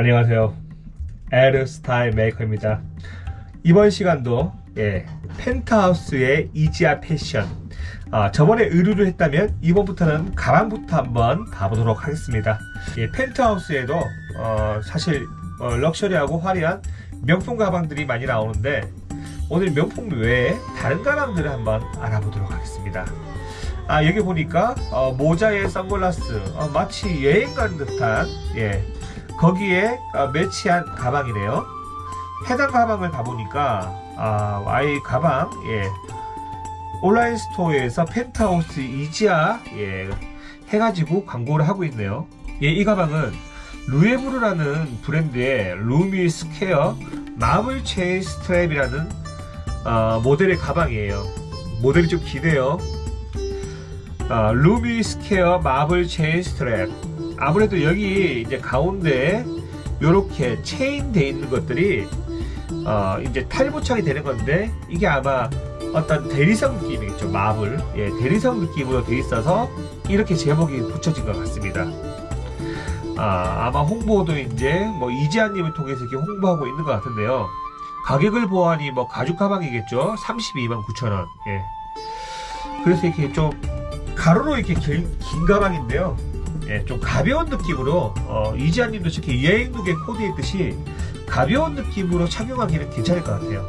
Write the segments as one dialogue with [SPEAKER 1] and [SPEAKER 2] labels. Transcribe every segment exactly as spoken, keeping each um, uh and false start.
[SPEAKER 1] 안녕하세요. 에르스타일 메이커입니다. 이번 시간도 예, 펜트하우스의 이지아 패션, 아, 저번에 의류를 했다면 이번부터는 가방부터 한번 봐보도록 하겠습니다. 예, 펜트하우스에도 어, 사실 어, 럭셔리하고 화려한 명품 가방들이 많이 나오는데 오늘 명품 외에 다른 가방들을 한번 알아보도록 하겠습니다. 아, 여기 보니까 어, 모자에 선글라스, 어, 마치 여행 가는 듯한 예, 거기에 어, 매치한 가방이네요. 해당 가방을 가보니까 아, 아이 가방 예, 온라인 스토어에서 펜트하우스 이지아 예, 해가지고 광고를 하고 있네요. 예, 이 가방은 루에브르라는 브랜드의 루미 스퀘어 마블 체인 스트랩이라는 어, 모델의 가방이에요. 모델이 좀 기네요. 어, 루미 스퀘어 마블 체인 스트랩. 아무래도 여기 이제 가운데 요렇게 체인 돼 있는 것들이 어, 이제 탈부착이 되는 건데 이게 아마 어떤 대리석 느낌이겠죠. 마블 예, 대리석 느낌으로 돼 있어서 이렇게 제목이 붙여진 것 같습니다. 아, 아마 홍보도 이제 뭐 이지아님을 통해서 이렇게 홍보하고 있는 것 같은데요. 가격을 보아하니 뭐 가죽 가방이겠죠. 삼십이만 구천 원. 예. 그래서 이렇게 좀 가로로 이렇게 긴, 긴 가방인데요. 예, 좀 가벼운 느낌으로 어, 이지아님도 이렇게 여행룩에 코디했듯이 가벼운 느낌으로 착용하기는 괜찮을 것 같아요.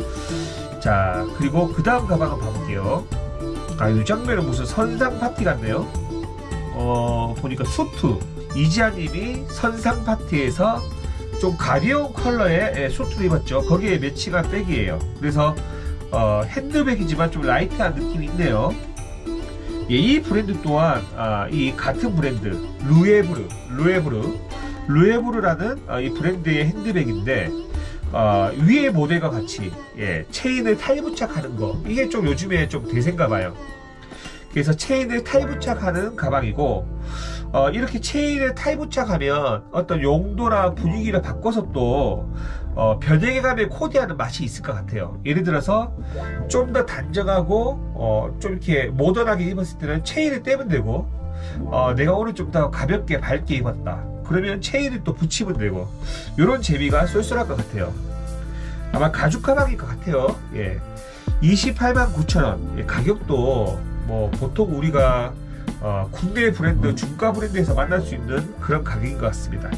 [SPEAKER 1] 자, 그리고 그 다음 가방을 봐볼게요. 아, 이 장면은 무슨 선상 파티 같네요. 어, 보니까 수트. 이지아님이 선상 파티에서 좀 가벼운 컬러의 예, 수트를 입었죠. 거기에 매치가 백이에요. 그래서 어, 핸드백이지만 좀 라이트한 느낌이 있네요. 예, 이 브랜드 또한 아, 이 같은 브랜드 루에브르 루에브르 루에브르라는 아, 이 브랜드의 핸드백인데 어, 위에 모델과 같이 예, 체인을 탈부착하는 거 이게 좀 요즘에 좀 대세인가 봐요. 그래서 체인을 탈부착하는 가방이고 어, 이렇게 체인을 탈부착하면 어떤 용도나 분위기를 바꿔서 또 어, 변형해가며 코디하는 맛이 있을 것 같아요. 예를 들어서 좀 더 단정하고 어, 좀 이렇게 모던하게 입었을 때는 체인을 떼면 되고 어, 내가 오늘 좀 더 가볍게 밝게 입었다 그러면 체인을 또 붙이면 되고 이런 재미가 쏠쏠할 것 같아요. 아마 가죽 가방일 것 같아요. 예. 이십팔만 구천 원. 예, 가격도 뭐 보통 우리가 어, 국내 브랜드, 중가 브랜드에서 만날 수 있는 그런 가격인 것 같습니다.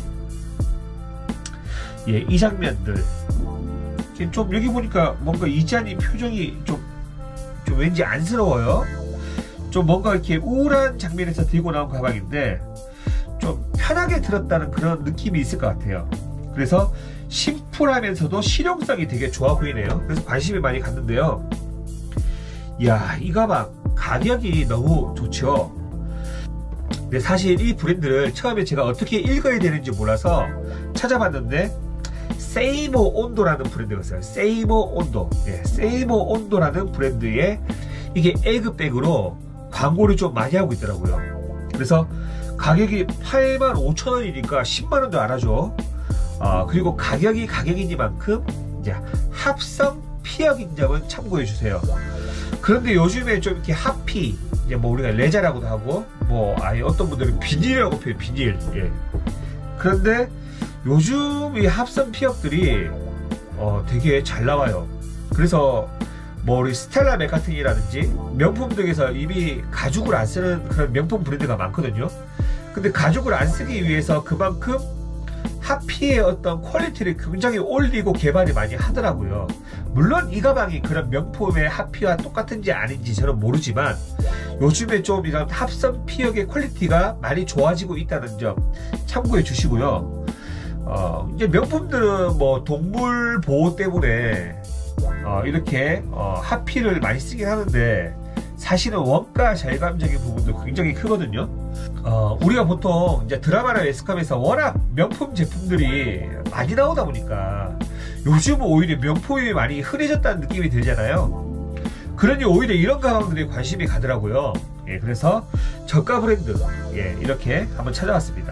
[SPEAKER 1] 예, 이 장면들 좀 여기 보니까 뭔가 이지아님 표정이 좀, 좀 왠지 안쓰러워요. 좀 뭔가 이렇게 우울한 장면에서 들고 나온 가방인데 좀 편하게 들었다는 그런 느낌이 있을 것 같아요. 그래서 심플하면서도 실용성이 되게 좋아 보이네요. 그래서 관심이 많이 갔는데요. 이야, 이 가방 가격이 너무 좋죠. 근데 사실 이 브랜드를 처음에 제가 어떻게 읽어야 되는지 몰라서 찾아봤는데 세이모 온도라는 브랜드가 있어요. 세이모 온도. 예, 세이모 온도라는 브랜드의 이게 에그백으로 광고를 좀 많이 하고 있더라고요. 그래서 가격이 팔만 오천 원이니까 십만 원도 안 하죠. 어, 그리고 가격이 가격이니만큼 이제 합성 피혁인 점은 참고해 주세요. 그런데 요즘에 좀 이렇게 하피, 이제 뭐 우리가 레자라고도 하고, 뭐 아예 어떤 분들은 비닐이라고 표현, 비닐. 예. 그런데 요즘 이 합성 피혁들이 어, 되게 잘 나와요. 그래서 뭐 우리 스텔라 맥카트니라든지 명품 등에서 이미 가죽을 안 쓰는 그런 명품 브랜드가 많거든요. 근데 가죽을 안 쓰기 위해서 그만큼 하피의 어떤 퀄리티를 굉장히 올리고 개발이 많이 하더라고요. 물론 이 가방이 그런 명품의 하피와 똑같은지 아닌지 저는 모르지만 요즘에 좀 이런 합성 피혁의 퀄리티가 많이 좋아지고 있다는 점 참고해 주시고요. 어, 이제 명품들은 뭐 동물 보호 때문에 어, 이렇게 어, 하피를 많이 쓰긴 하는데 사실은 원가 절감적인 부분도 굉장히 크거든요. 어, 우리가 보통 이제 드라마나 웹스캅에서 워낙 명품 제품들이 많이 나오다 보니까 요즘은 오히려 명품이 많이 흔해졌다는 느낌이 들잖아요. 그러니 오히려 이런 가방들이 관심이 가더라고요. 예, 그래서 저가 브랜드 예, 이렇게 한번 찾아왔습니다.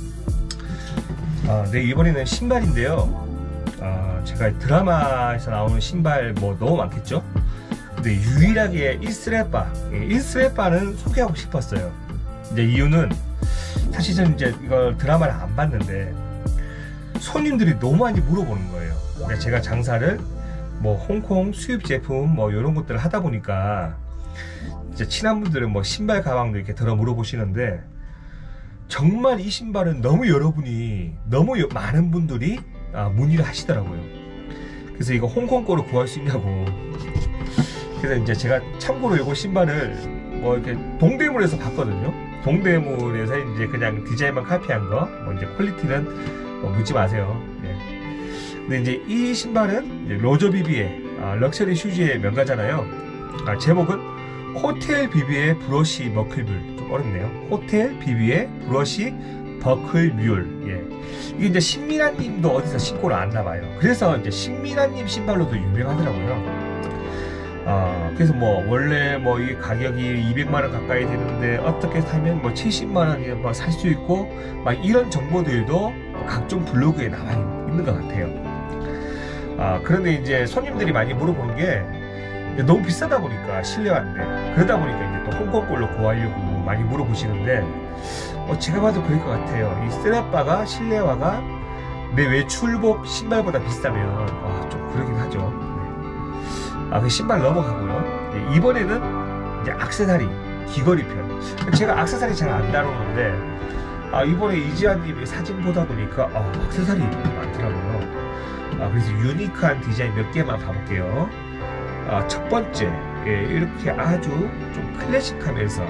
[SPEAKER 1] 아, 네, 이번에는 신발인데요. 아, 제가 드라마에서 나오는 신발 뭐 너무 많겠죠? 근데 유일하게 일스레빠, 일스레빠는 소개하고 싶었어요. 이제 이유는 사실 저는 이제 이걸 드라마를 안 봤는데 손님들이 너무 많이 물어보는 거예요. 그러니까 제가 장사를 뭐 홍콩 수입 제품 뭐 이런 것들을 하다 보니까 이제 친한 분들은 뭐 신발 가방도 이렇게 들어 물어보시는데, 정말 이 신발은 너무 여러분이 너무 여, 많은 분들이 아, 문의를 하시더라고요. 그래서 이거 홍콩 거로 구할 수 있냐고. 그래서 이제 제가 참고로 이거 신발을 뭐 이렇게 동대문에서 봤거든요. 동대문에서 이제 그냥 디자인만 카피한 거, 뭐 이제 퀄리티는 뭐 묻지 마세요. 예. 근데 이제 이 신발은 이제 로저 비비의 아, 럭셔리 슈즈의 명가잖아요. 아, 제목은 호텔 비비의 브러쉬 버클뮬. 좀 어렵네요. 호텔 비비의 브러쉬 버클뮬. 예. 이게 이제 신미라님도 어디서 신고를 안나봐요. 그래서 이제 신미라님 신발로도 유명하더라고요. 어, 그래서 뭐 원래 뭐 이 가격이 이백만 원 가까이 되는데 어떻게 사면 뭐 칠십만 원에 막 살 수 있고 막 이런 정보들도 각종 블로그에 나와 있는 것 같아요. 아, 그런데 이제 손님들이 많이 물어보는 게 너무 비싸다 보니까 실내화인데, 그러다 보니까 이제 또 홍콩 걸로 구하려고 많이 물어보시는데, 어, 제가 봐도 그럴 것 같아요. 이 스냅바가 실내화가 내 외출복 신발보다 비싸면 어, 좀 그러긴 하죠. 네. 아, 그 신발 넘어가고요. 네, 이번에는 이제 액세서리 귀걸이 편. 제가 액세서리 잘 안 다루는데, 아, 이번에 이지아님이 사진 보다 보니까 어, 액세서리 많더라고요. 아, 그래서 유니크한 디자인 몇 개만 봐볼게요. 아, 첫 번째, 예, 이렇게 아주 좀 클래식하면서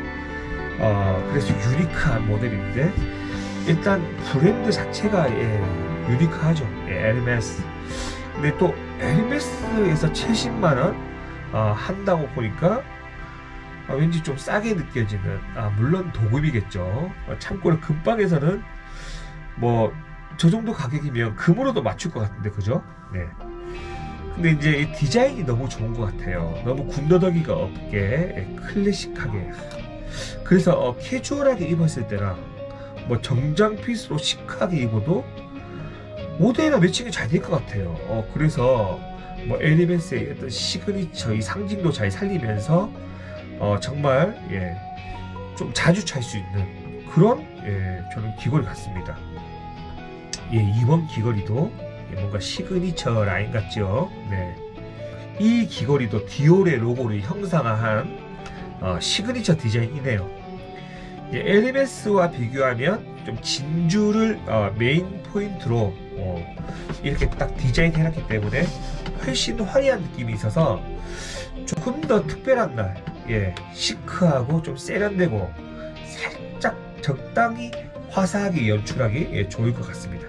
[SPEAKER 1] 어, 그래서 유니크한 모델인데, 일단 브랜드 자체가 예, 유니크하죠. 예, 에르메스. 근데 또 에르메스에서 칠십만 원 어, 한다고 보니까 어, 왠지 좀 싸게 느껴지는, 아, 물론 도금이겠죠. 어, 참고로 금방에서는 뭐 저 정도 가격이면 금으로도 맞출 것 같은데, 그죠? 네. 근데 이제 이 디자인이 너무 좋은 것 같아요. 너무 군더더기가 없게 클래식하게. 그래서 어, 캐주얼하게 입었을 때랑 뭐 정장 핏으로 시크하게 입어도 모델이나 매칭이 잘 될 것 같아요. 어, 그래서 뭐 에르메스의 어떤 시그니처 이 상징도 잘 살리면서 어, 정말 예, 좀 자주 찰 수 있는 그런 예, 저는 귀걸이 같습니다. 예, 이번 귀걸이도 뭔가 시그니처 라인 같죠. 네. 이 귀걸이도 디올의 로고를 형상화한 어, 시그니처 디자인이네요. 예, 에르메스와 비교하면 좀 진주를 어, 메인 포인트로 어, 이렇게 딱 디자인 해놨기 때문에 훨씬 화려한 느낌이 있어서 조금 더 특별한 날, 예, 시크하고 좀 세련되고 살짝 적당히 화사하게 연출하기 예, 좋을 것 같습니다.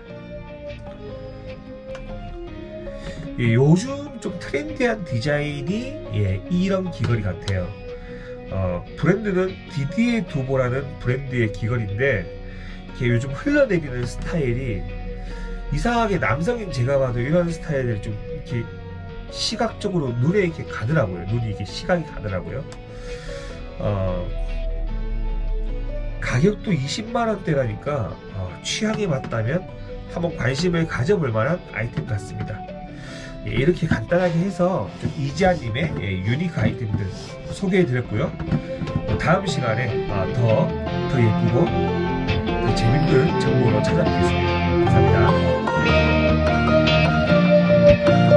[SPEAKER 1] 예, 요즘 좀 트렌디한 디자인이 예, 이런 귀걸이 같아요. 어, 브랜드는 디디에 두보라는 브랜드의 귀걸이인데, 이게 요즘 흘러내리는 스타일이 이상하게 남성인 제가 봐도 이런 스타일을 좀 이렇게 시각적으로 눈에 이렇게 가더라고요. 눈이 이렇게 시각이 가더라고요. 어, 가격도 이십만 원대라니까 어, 취향에 맞다면 한번 관심을 가져볼 만한 아이템 같습니다. 예, 이렇게 간단하게 해서 좀 이지아님의 예, 유니크 아이템들 소개해드렸고요. 다음 시간에 아, 더, 더 예쁘고 더 재밌는 정보로 찾아뵙겠습니다. 감사합니다.